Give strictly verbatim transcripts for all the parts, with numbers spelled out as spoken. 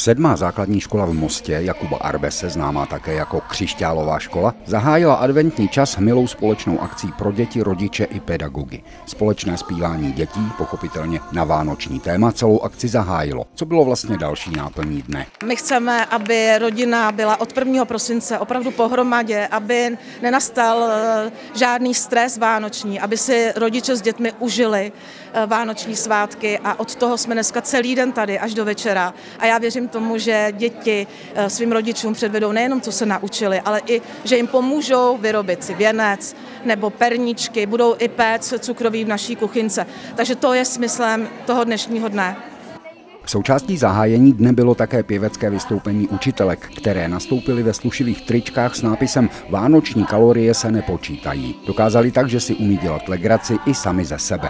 Sedmá základní škola v Mostě Jakuba Arbese, známá také jako Křišťálová škola, zahájila adventní čas milou společnou akcí pro děti, rodiče i pedagogy. Společné zpívání dětí, pochopitelně na vánoční téma, celou akci zahájilo. Co bylo vlastně další náplní dne? My chceme, aby rodina byla od prvního prosince opravdu pohromadě, aby nenastal žádný stres vánoční, aby si rodiče s dětmi užili vánoční svátky, a od toho jsme dneska celý den tady až do večera. A já věřím tomu, že děti svým rodičům předvedou nejenom, co se naučili, ale i, že jim pomůžou vyrobit si věnec nebo perníčky, budou i péct cukroví v naší kuchynce. Takže to je smyslem toho dnešního dne. Součástí zahájení dne bylo také pěvecké vystoupení učitelek, které nastoupily ve slušivých tričkách s nápisem Vánoční kalorie se nepočítají. Dokázali tak, že si umí dělat legraci i sami ze sebe.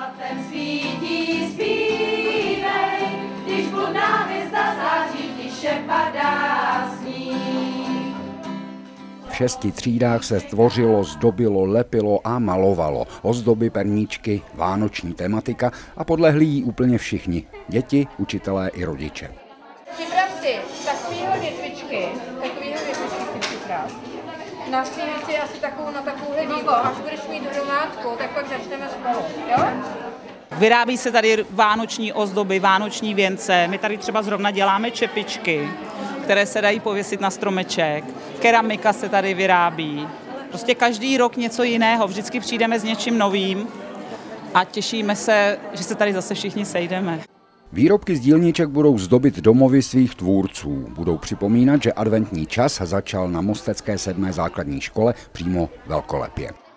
V šesti třídách se tvořilo, zdobilo, lepilo a malovalo. Ozdoby, perníčky, vánoční tematika a podlehli jí úplně všichni. Děti, učitelé i rodiče. Připrav si takovýhle větvičky, takovýhle větvičky si připrav. Nastříhat si asi takovou na takovouhle dílu. Až budeš mít hromádku, tak pak začneme spolu, jo? Vyrábí se tady vánoční ozdoby, vánoční věnce. My tady třeba zrovna děláme čepičky, které se dají pověsit na stromeček. Keramika se tady vyrábí. Prostě každý rok něco jiného. Vždycky přijdeme s něčím novým a těšíme se, že se tady zase všichni sejdeme. Výrobky z dílniček budou zdobit domovy svých tvůrců. Budou připomínat, že adventní čas začal na mostecké sedmé základní škole přímo velkolepě.